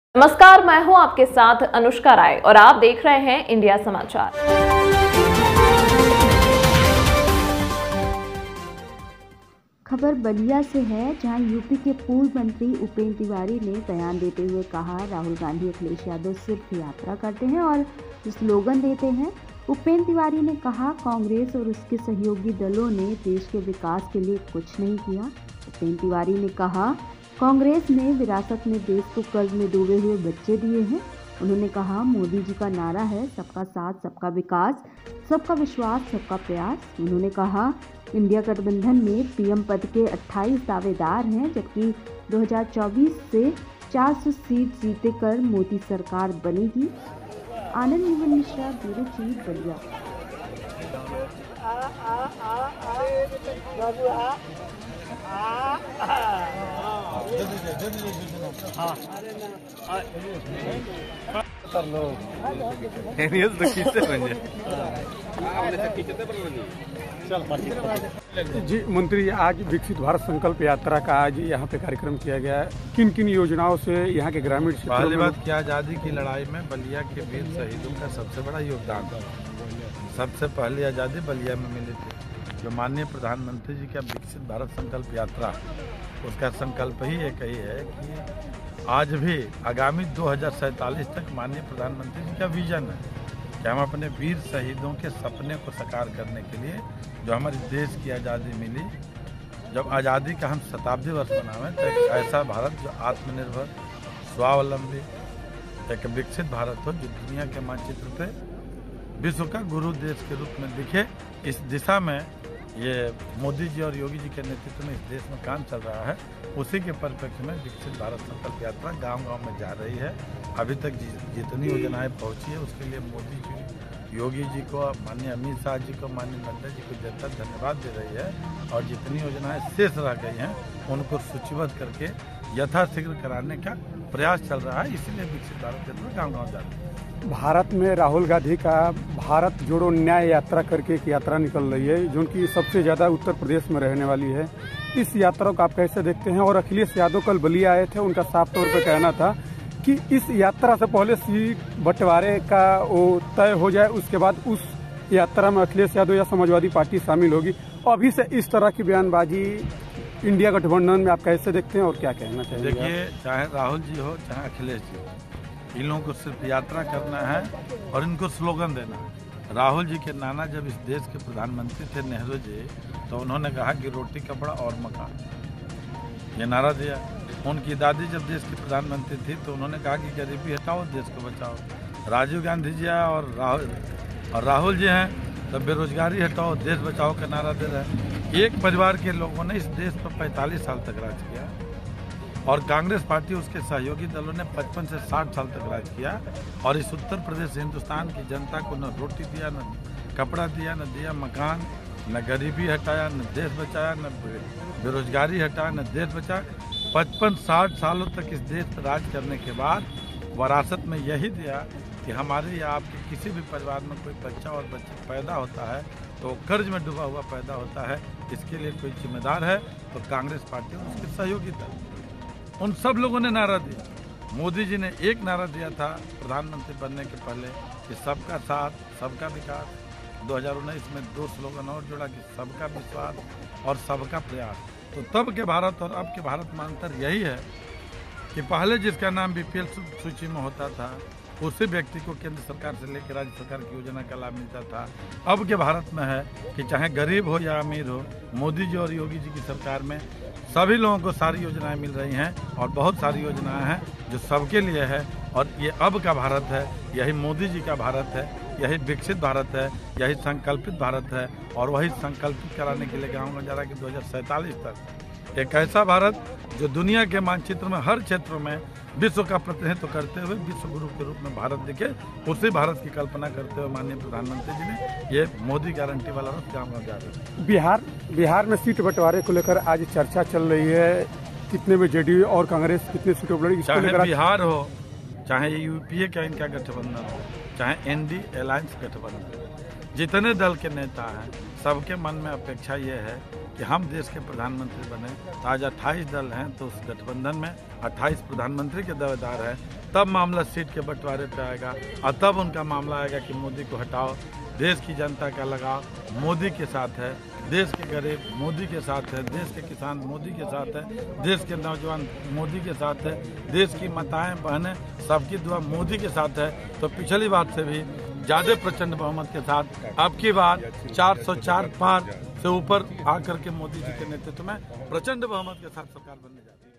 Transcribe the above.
नमस्कार, मैं हूं आपके साथ अनुष्का राय और आप देख रहे हैं इंडिया समाचार। खबर बलिया से है, जहां यूपी के पूर्व मंत्री उपेंद्र तिवारी ने बयान देते हुए कहा, राहुल गांधी अखिलेश यादव सिर्फ यात्रा करते हैं और स्लोगन देते हैं। उपेंद्र तिवारी ने कहा, कांग्रेस और उसके सहयोगी दलों ने देश के विकास के लिए कुछ नहीं किया। उपेंद्र तिवारी ने कहा, कांग्रेस ने विरासत में देश को कर्ज में डूबे हुए बच्चे दिए हैं। उन्होंने कहा, मोदी जी का नारा है सबका साथ, सबका विकास, सबका विश्वास, सबका प्रयास। उन्होंने कहा, इंडिया गठबंधन में पीएम पद के 28 दावेदार हैं, जबकि 2024 से 400 सीट जीते कर मोदी सरकार बनेगी। Anand Mohan Mishra, bureau chief, Ballia. जी मंत्री, आज विकसित भारत संकल्प यात्रा का आज यहाँ पे कार्यक्रम किया गया है। किन किन योजनाओं से यहाँ के ग्रामीण क्षेत्रों पहली बात क्या, आज़ादी की लड़ाई में बलिया के वीर शहीदों का सबसे बड़ा योगदान था। सबसे पहली आज़ादी बलिया में मिली थी। जो माननीय प्रधानमंत्री जी का विकसित भारत संकल्प यात्रा, उसका संकल्प ही एक ही है कि आज भी आगामी 2047 तक माननीय प्रधानमंत्री जी का विजन है कि हम अपने वीर शहीदों के सपने को साकार करने के लिए, जो हमारे देश की आज़ादी मिली, जब आज़ादी का हम शताब्दी वर्ष मनावें, तो एक ऐसा भारत जो आत्मनिर्भर, स्वावलंबी, एक विकसित भारत हो, जो दुनिया के मानचित्र पे विश्व का गुरु देश के रूप में दिखे। इस दिशा में ये मोदी जी और योगी जी के नेतृत्व में इस देश में काम चल रहा है। उसी के परिप्रेक्ष्य में विकसित भारत संकल्प यात्रा गांव-गांव में जा रही है। अभी तक जितनी योजनाएं पहुंची है, उसके लिए मोदी जी, योगी जी को, माननीय अमित शाह जी को, माननीय नड्डा जी को जनता धन्यवाद दे रही है। और जितनी योजनाएं शेष रह गई हैं, उनको सूचीबद्ध करके यथाशीघ्र कराने का प्रयास चल रहा है। इसीलिए विकसित भारत यात्रा गाँव-गाँव जा रही है। भारत में राहुल गांधी का भारत जोड़ो न्याय यात्रा करके एक यात्रा निकल रही है, जो उनकी सबसे ज्यादा उत्तर प्रदेश में रहने वाली है। इस यात्रा को आप कैसे देखते हैं? और अखिलेश यादव कल बलिया आए थे, उनका साफ तौर पर कहना था कि इस यात्रा से पहले सीट बंटवारे का वो तय हो जाए, उसके बाद उस यात्रा में अखिलेश यादव या समाजवादी पार्टी शामिल होगी। अभी से इस तरह की बयानबाजी इंडिया गठबंधन में आप कैसे देखते हैं और क्या कहना चाहिए? देखिए, चाहे राहुल जी हो, चाहे अखिलेश जी हो, इन लोगों को सिर्फ यात्रा करना है और इनको स्लोगन देना है। राहुल जी के नाना जब इस देश के प्रधानमंत्री थे, नेहरू जी, तो उन्होंने कहा कि रोटी, कपड़ा और मकान, ये नारा दिया। उनकी दादी जब देश की प्रधानमंत्री थी, तो उन्होंने कहा कि गरीबी हटाओ, देश को बचाओ। राजीव गांधी जी और राहुल जी हैं, तो बेरोजगारी हटाओ, देश बचाओ का नारा दे रहे हैं। एक परिवार के लोगों ने इस देश पर 45 साल तक राज किया, और कांग्रेस पार्टी, उसके सहयोगी दलों ने 55 से 60 साल तक राज किया। और इस उत्तर प्रदेश हिंदुस्तान की जनता को न रोटी दिया, न कपड़ा दिया, न दिया मकान, न गरीबी हटाया, न देश बचाया, न बेरोजगारी हटाया, न देश बचाया। 55-60 सालों तक इस देश पर राज करने के बाद विरासत में यही दिया कि हमारे या आपके किसी भी परिवार में कोई बच्चा और बच्ची पैदा होता है तो कर्ज में डूबा हुआ पैदा होता है। इसके लिए कोई जिम्मेदार है तो कांग्रेस पार्टी और उसके सहयोगी दल, उन सब लोगों ने नारा दिया। मोदी जी ने एक नारा दिया था प्रधानमंत्री बनने के पहले कि सबका साथ, सबका विकास। 2019 में 2 स्लोगन और जोड़ा कि सबका विश्वास और सबका प्रयास। तो तब के भारत और अब के भारत में अंतर यही है कि पहले जिसका नाम बीपीएल सूची में होता था, उसी व्यक्ति को केंद्र सरकार से लेकर राज्य सरकार की योजना का लाभ मिलता था। अब के भारत में है कि चाहे गरीब हो या अमीर हो, मोदी जी और योगी जी की सरकार में सभी लोगों को सारी योजनाएं मिल रही हैं, और बहुत सारी योजनाएं हैं जो सबके लिए है। और ये अब का भारत है, यही मोदी जी का भारत है, यही विकसित भारत है, यही संकल्पित भारत है। और वही संकल्पित कराने के लिए गाँव में जा रहा है कि 2047 तक एक ऐसा भारत जो दुनिया के मानचित्र में हर क्षेत्र में विश्व का प्रतिनिधित्व करते हुए विश्व गुरु के रूप में भारत दिखे, उसी भारत की कल्पना करते हुए माननीय प्रधानमंत्री जी ने ये मोदी गारंटी वाला रथ गाँव जा रहा है। बिहार में सीट बंटवारे को लेकर आज चर्चा चल रही है। कितने में जेडीयू और कांग्रेस कितने सीटों पर लड़ेगी? चाहे बिहार हो, चाहे यूपीए का इनका गठबंधन हो, चाहे एनडी अलायंस गठबंधन, जितने दल के नेता हैं सबके मन में अपेक्षा ये है कि हम देश के प्रधानमंत्री बने। तो आज 28 दल हैं, तो उस गठबंधन में 28 प्रधानमंत्री के दावेदार हैं। तब मामला सीट के बंटवारे पे आएगा और तब उनका मामला आएगा कि मोदी को हटाओ। देश की जनता का लगाव मोदी के साथ है, देश के गरीब मोदी के साथ है, देश के किसान मोदी के साथ है, देश के नौजवान मोदी के साथ है, देश की माताएं बहनें सबकी दुआ मोदी के साथ है। तो पिछली बार से भी ज्यादा प्रचंड बहुमत के साथ अब की बार 404 पार से ऊपर आकर के मोदी जी के नेतृत्व में प्रचंड बहुमत के साथ सरकार बनने जा रही है।